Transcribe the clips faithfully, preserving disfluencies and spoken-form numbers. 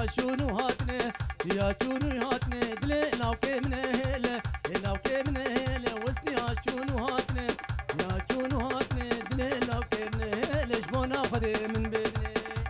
شونو هاتنه يا شونو هاتنه دلي ناوكي من هيله ناوكي من هيله وسني يا شونو هاتنه يا شونو هاتنه دلي ناوكي من هيله جبونا خدي من بيني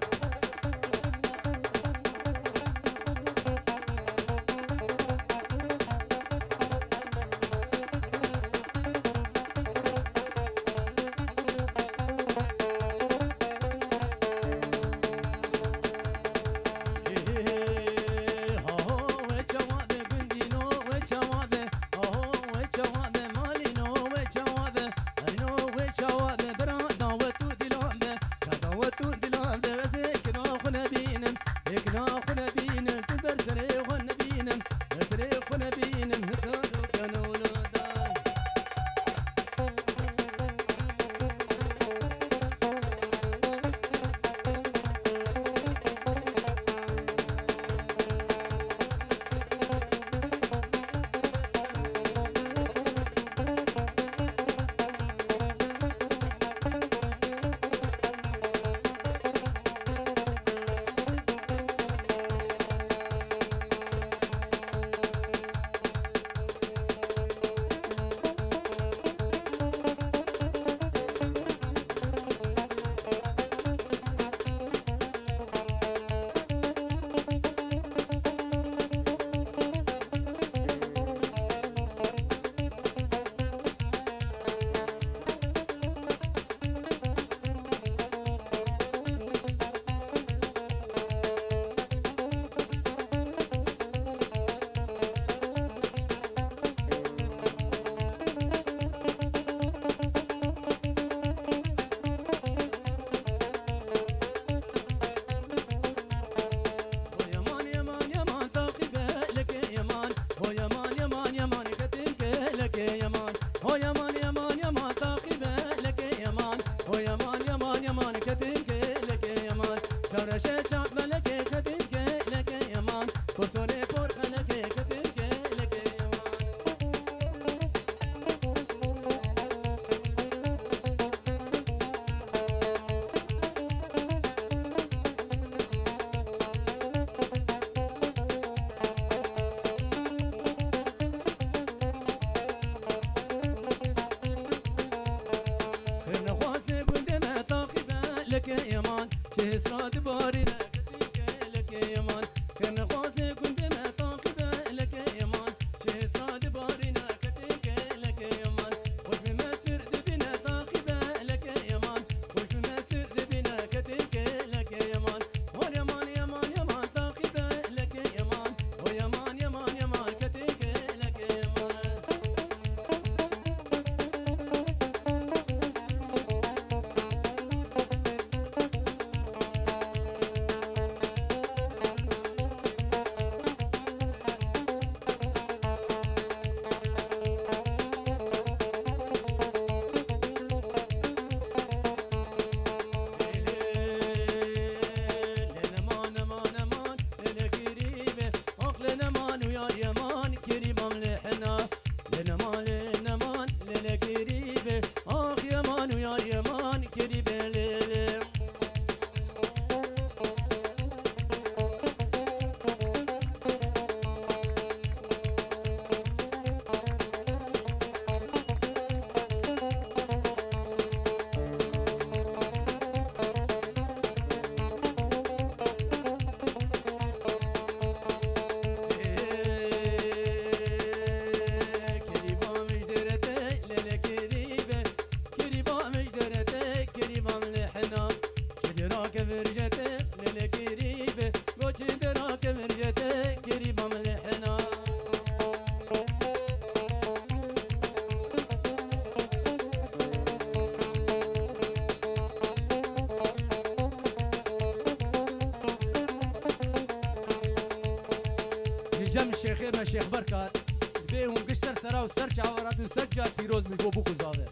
جم شيخي ما شيخ بركات بيهم قشتر سرا وسرش عورات وسجل فيروز من بوبوك وزاده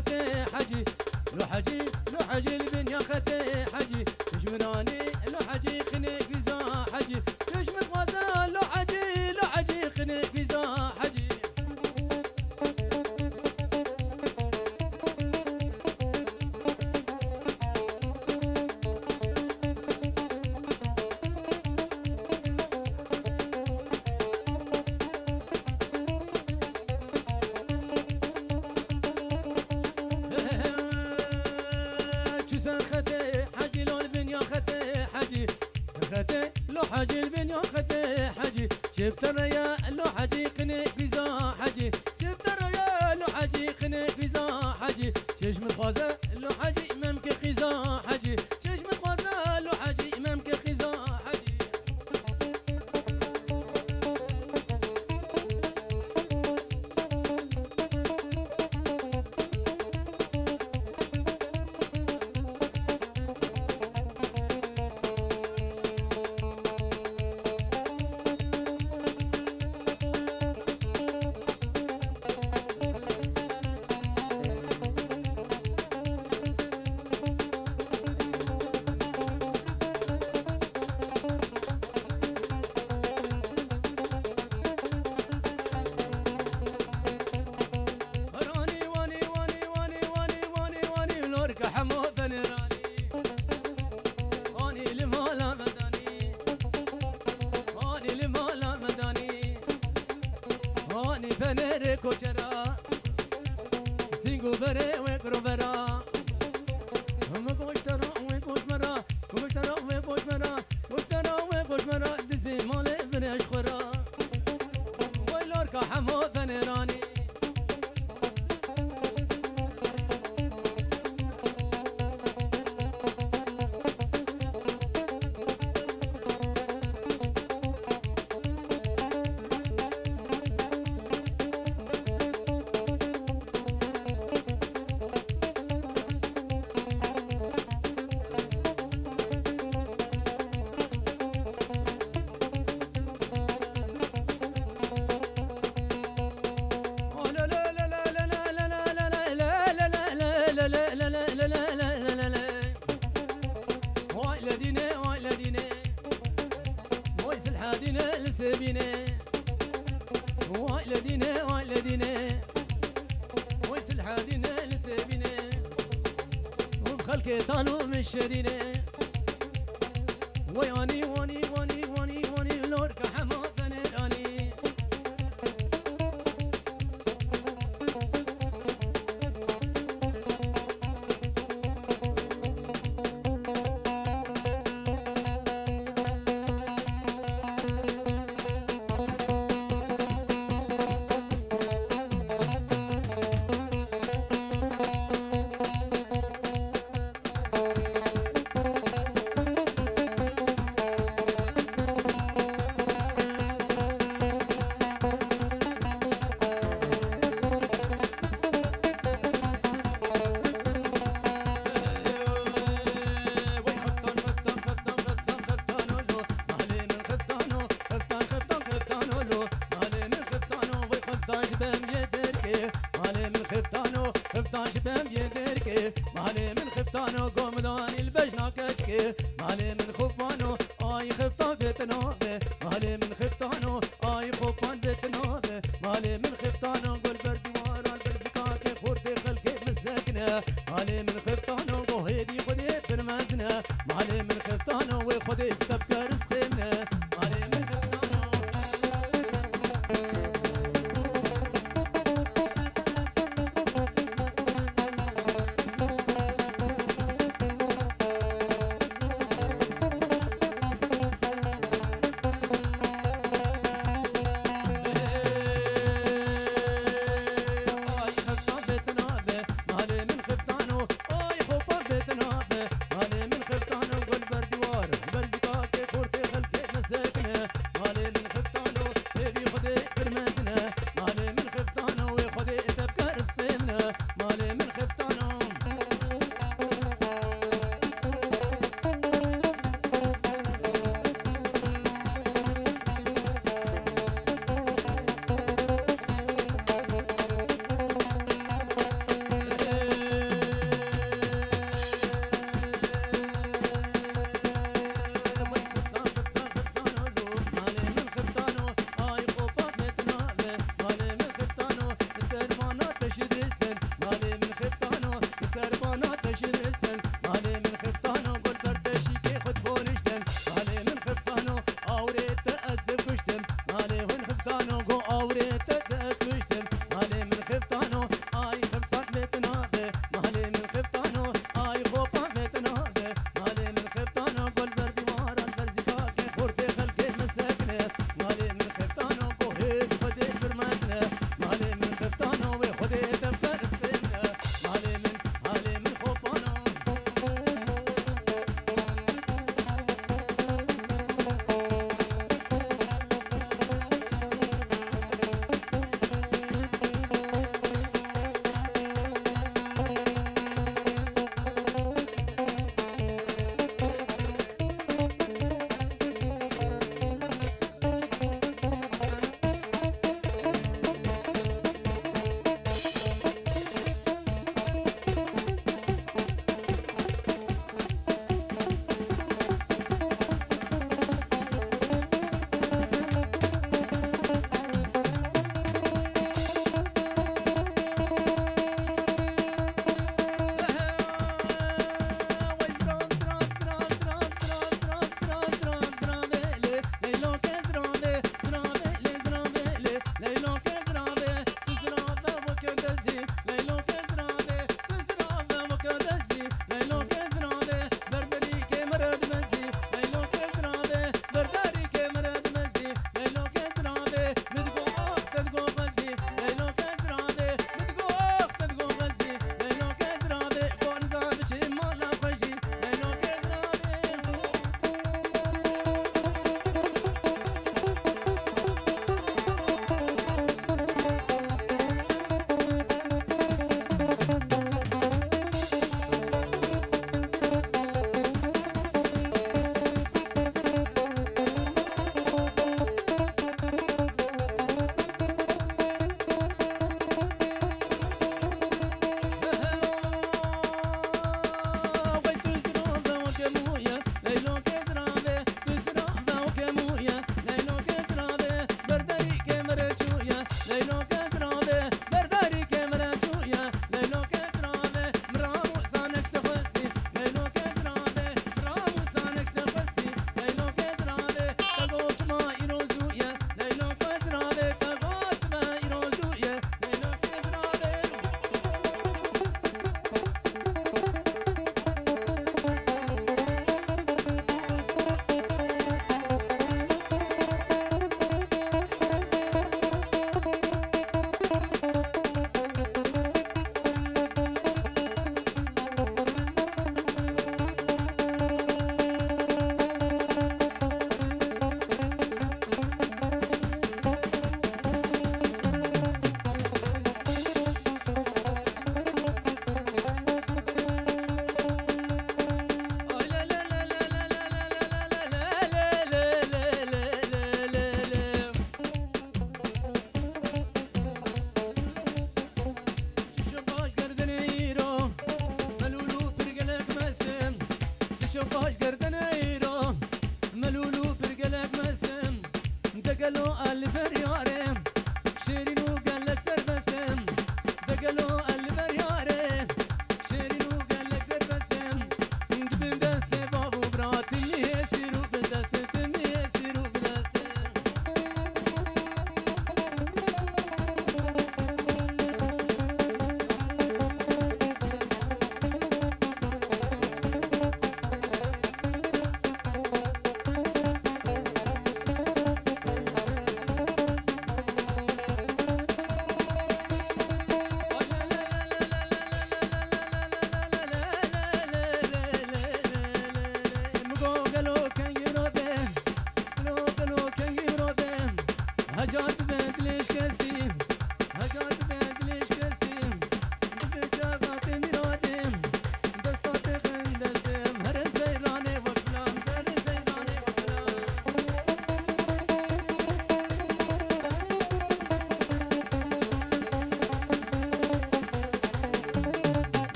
ختي حجي لو حجي لو حجي البنيا ختي حجي تجمراني لو حجي خنيك فيزا حجي تشمت غزال لو حجي لو حجي خنيك فيزا حجي لو حجي البنيا ختي حجي شفت الريا لو حجي خنيك فيزا حجي شفت الريا لو حجي خنيك فيزا حجي شيش من خوازة لو حجي ممك خيزا حجي شيش من خوازة لو حجي ممك خيزا حجي فنر كوشرا سينغو بري وكرو برا هم كوشترا وكوش مرا كوشترا وكوش مرا كوشترا وكوش مرا دزي مالي فريش خورا ويلوركا حمو فنراني سبينه والذين والذين ويسلح دينا لسبينه وبخلك طالوا من الشرينه وياني واني واني واني واني لورك حما فنراني خفتان شبم يدركي مالي من خفتانو قومداني البجنا كشكي مالي من خفانو آي خفتان بتنوفي مالي من خفتانو آي خفان بتنوفي مالي من خفتانو قل بردوارا بالفكاكي خورتي خلقي مسكنة مالي من خفتانو قهيدي خدي فرمزنة مالي من خفتانو وخدي تبكى رزقي